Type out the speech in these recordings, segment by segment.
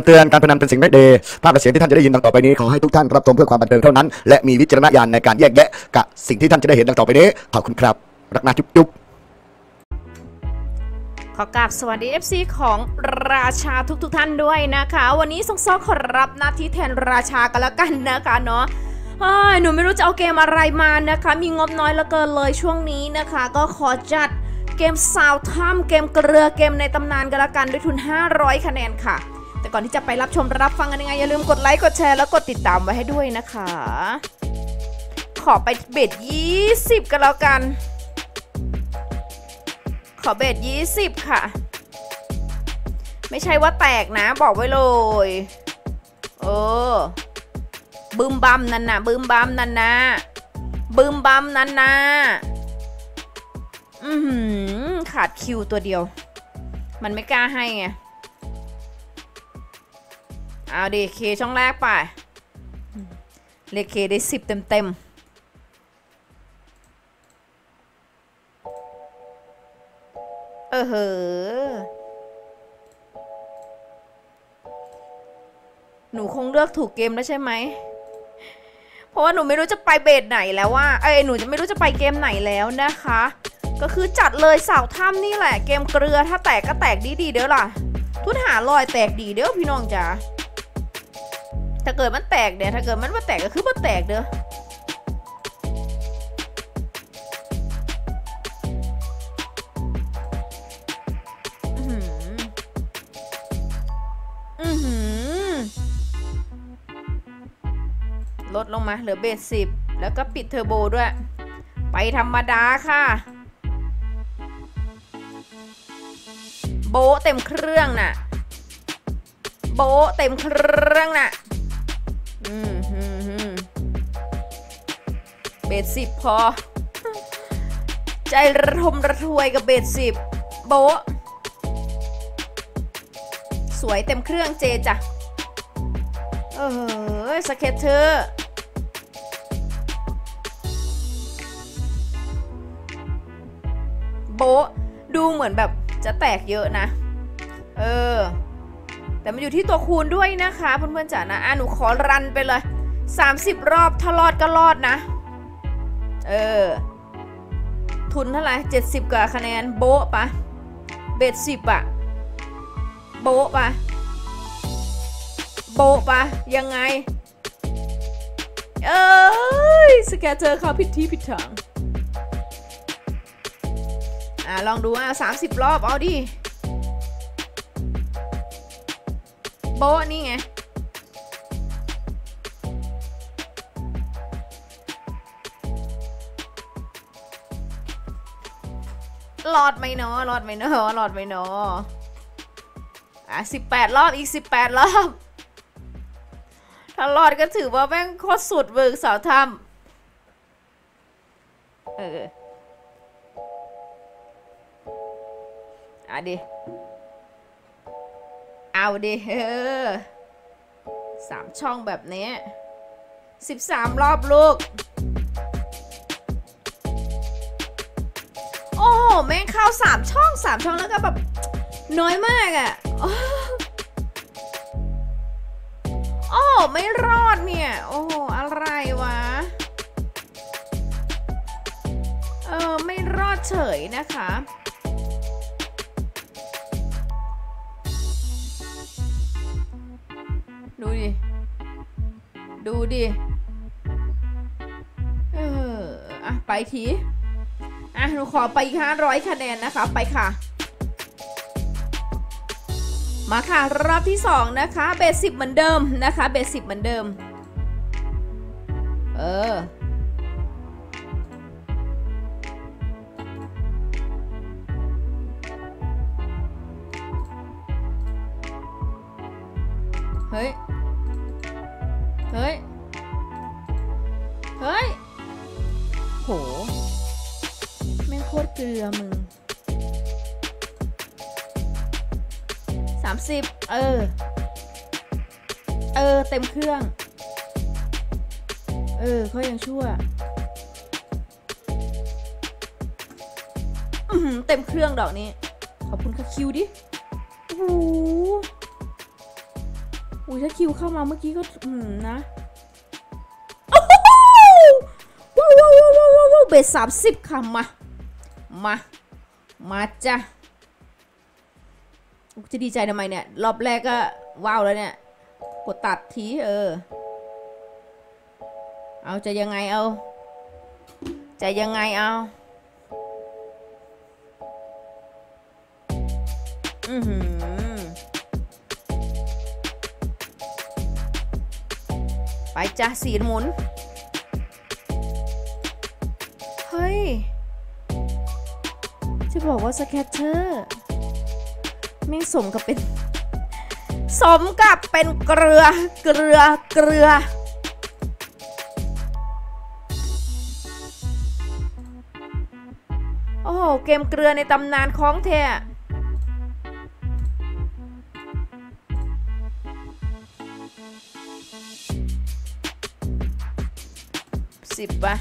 ตือนการพนันเป็นสิ่งไม่ดีภาพและเสียงที่ท่านจะได้ยินดังต่อไปนี้ขอให้ทุกท่านรับชมเพื่อความบันเทิงเท่านั้นและมีวิจารณญาณในการแยกแยะกับสิ่งที่ท่านจะได้เห็นดังต่อไปนี้ขอบคุณครับรักนาจุ๊บขอกราบสวัสดี FC ของราชาทุกท่านด้วยนะคะวันนี้ซอกขอรับหน้าที่แทนราชากันแล้วกันนะคะเนาะหนูไม่รู้จะเอาเกมอะไรมานะคะมีงบน้อยเหลือเกินเลยช่วงนี้นะคะก็ขอจัดเกมซาวถ้ำเกมเกลือเกมในตำนานกันละกันด้วยทุน500คะแนนค่ะแต่ก่อนที่จะไปรับชมรับฟังกันยังไงอย่าลืมกดไลค์กดแชร์แล้วกดติดตามไว้ให้ด้วยนะคะขอไปเบ็ด20กันแล้วกันขอเบ็ด20ค่ะไม่ใช่ว่าแตกนะบอกไว้เลยบึมบัมนั่นนะบึมบัมนั่นนะบึมบัมนั่นนะขาดคิวตัวเดียวมันไม่กล้าให้ไงเอาดิเคช่องแรกไปเลขเคได้10เต็มหนูคงเลือกถูกเกมแล้วใช่ไหมเพราะว่าหนูไม่รู้จะไปเบสไหนแล้วว่าหนูจะไม่รู้จะไปเกมไหนแล้วนะคะก็คือจัดเลยสาวถ้ำนี่แหละเกมเกลือถ้าแตกก็แตกดีเด้อล่ะทุนหาลอยแตกดีเด้อพี่น้องจ๋าถ้าเกิดมันแตกเดี๋ยวถ้าเกิดมันมาแตกก็คือมันแตกเด้อลดลงมาเหลือเบส10แล้วก็ปิดเทอร์โบด้วยไปธรรมดาค่ะโบเต็มเครื่องน่ะโบเต็มเครื่องน่ะเบส10พอใจระทมระทวยกับเบส10โบสวยเต็มเครื่องเจจ้ะสเก็ตเตอร์โบดูเหมือนแบบจะแตกเยอะนะแต่มันอยู่ที่ตัวคูณด้วยนะคะเพื่อนๆจ๋านะหนูขอรันไปเลย30รอบถ้ารอดก็รอดนะทุนเท่าไหร่70กว่าคะแนนโบปะเบส10อะโบปะโบปะยังไงสแกเจอเขาผิดที่ผิดทางลองดู30รอบเอาดิโบนี่ไงรอดไหมเนาะรอดไหมเนาะรอดไหมเนาะ18รอบอีก18รอบถ้ารอดก็ถือว่าแม่งโคตรสุดเวิร์กสาวถ้ำดิเอาดิ3ช่องแบบนี้13รอบลูกโอ้โหแม่งเข้า3ช่องแล้วก็แบบน้อยมากอ่ะโอ้ไม่รอดเนี่ยโอ้อะไรวะไม่รอดเฉยนะคะดูดิไปทีหนูขอไป500คะแนนนะคะไปค่ะมาค่ะรอบที่2นะคะเบส10เหมือนเดิมนะคะเบส10เหมือนเดิมเฮ้ยโหแม่งโคตรเกลือมึง30เต็มเครื่องเขายังชั่วเต็มเครื่องดอกนี้ขอบคุณค่ะคิวดิโอ้โหอุ้ยถ้าคิวเข้ามาเมื่อกี้ก็นะว้าวเบส30ค่ะมาจ้ะจะดีใจทำไมเนี่ยรอบแรกก็ว้าวแล้วเนี่ยกดตัดทีเอาจะยังไงเอาจะยังไงเอาไปจ้ะสีหมุนเฮ้ยจะบอกว่าสแคตเชอร์แม่งสมกับเป็นเกลือโอ้โหเกมเกลือในตำนานของแท้10 ป่ะ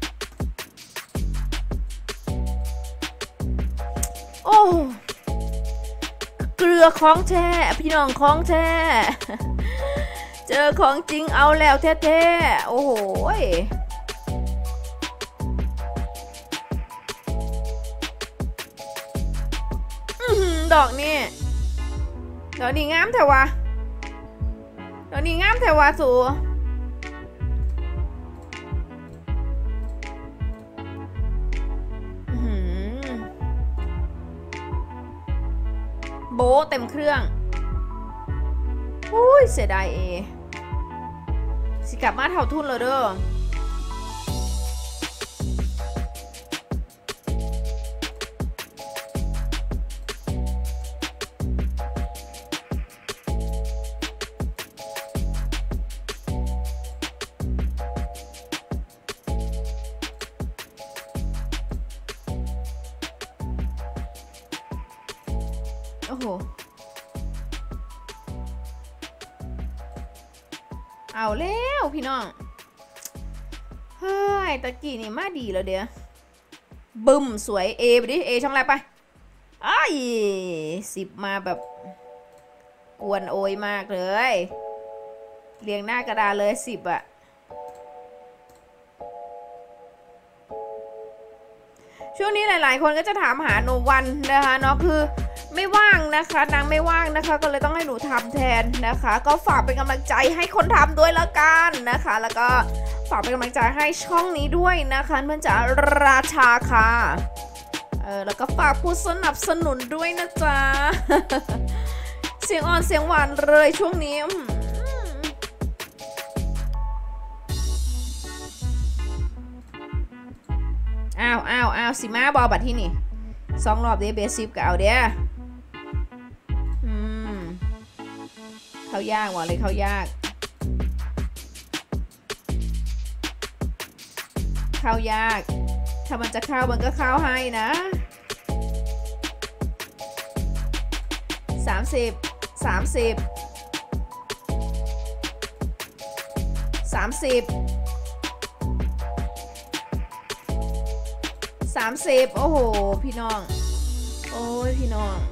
โอ้เกลือของแท้พี่น้องของแท้เจอของจริงเอาแล้วแท้ๆโอ้โหดอกนี่งามแท้วะสูโบเต็มเครื่องอุ้ยเสียดายสิกลับมาเท่าทุนเลยเด้อโอ้โหเอาแล้วพี่น้องเฮ้ยตะกี้นี่มาดีแล้วเดี๋ยวบึ้มสวยไปดิช่องแรกไปอ้าย10มาแบบกวนโอยมากเลยเรียงหน้ากระดาษเลย10อะช่วงนี้หลายๆคนก็จะถามหาโนวันนะคะเนาะคือไม่ว่างนะคะนางไม่ว่างนะคะก็เลยต้องให้หนูทำแทนนะคะก็ฝากเป็นกำลังใจให้คนทำด้วยละกันนะคะแล้วก็ฝากเป็นกำลังใจให้ช่องนี้ด้วยนะคะเพื่อนจ๋าราชาค่ะแล้วก็ฝากผู้สนับสนุนด้วยนะจ๊ะ เสียงอ่อนเสียงหวานเลยช่วงนี้อ้าวสิมาบอบัดที่นี่2 รอบเดเบสิบก็เอาเด้อเข้ายากว่ะเลยเข้ายากถ้ามันจะเข้ามันก็เข้าให้นะ30โอ้โหพี่น้องโอ้ยพี่น้อง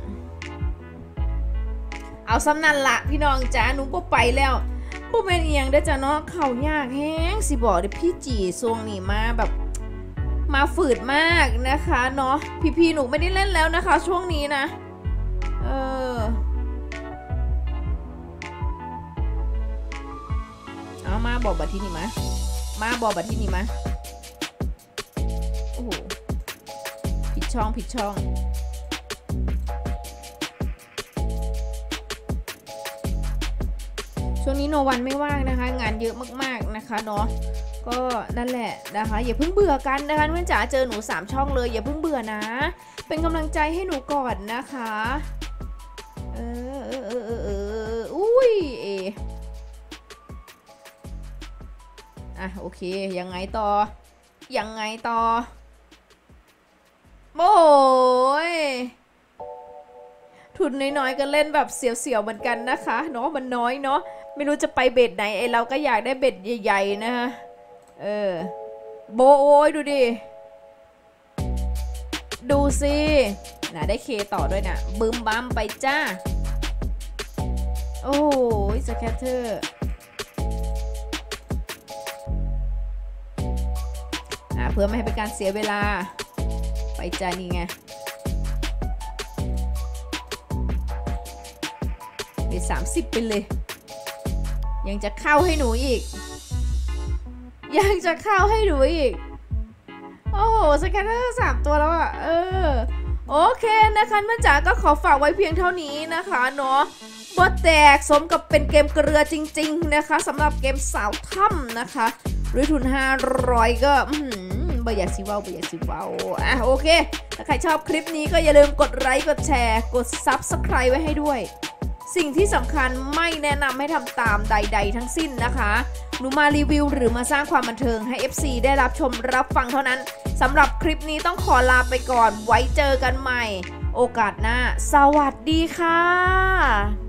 เอาซ้ำนั่นละพี่น้องจ้าหนูก็ไปแล้วบ่เป็นเอียงได้จ้ะเนาะเข่ายากแห้งสิบอกเดี๋ยวพี่จีทรงนี่มาแบบมาฝืดมากนะคะเนาะพี่หนูไม่ได้เล่นแล้วนะคะช่วงนี้นะเอามาบอกบัดที่นี่มาบอกบัดที่นี่มาโอ้โหผิดช่องช่วงนี้โนวันไม่ว่างนะคะงานเยอะมากๆนะคะเนาะก็นั่นแหละนะคะอย่าเพิ่งเบื่อกันนะคะเพื่อนจ๋าเจอหนู3 ช่องเลยอย่าเพิ่งเบื่อนะเป็นกำลังใจให้หนูก่อนนะคะอุ้ยโอเคยังไงต่อโอ้ยทุนน้อยๆก็เล่นแบบเสียวๆเหมือนกันนะคะเนาะมันน้อยเนาะไม่รู้จะไปเบ็ดไหนเราก็อยากได้เบ็ดใหญ่ๆนะคะโบโอ้ยดูสิได้เคต่อด้วยนะบึมบัมไปจ้าโอ้ยสแคตเตอร์เพื่อไม่ให้เป็นการเสียเวลาไปจ่ายนี่ไงไป30ไปเลยยังจะเข้าให้หนูอีกโอ้โหสแกนเนอร์3ตัวแล้วอ่ะโอเคนะคะแม่จ๋าก็ขอฝากไว้เพียงเท่านี้นะคะเนาะบ่แตกสมกับเป็นเกมเกลือจริงๆนะคะสำหรับเกมสาวถ้ำนะคะด้วยทุน500ก็บ่อยากสิเว้าโอเคถ้าใครชอบคลิปนี้ก็อย่าลืมกดไลค์กดแชร์กด Subscribe ไว้ให้ด้วยสิ่งที่สำคัญไม่แนะนำให้ทำตามใดๆทั้งสิ้นนะคะหนูมารีวิวหรือมาสร้างความบันเทิงให้ FC ได้รับชมรับฟังเท่านั้นสำหรับคลิปนี้ต้องขอลาไปก่อนไว้เจอกันใหม่โอกาสหน้าสวัสดีค่ะ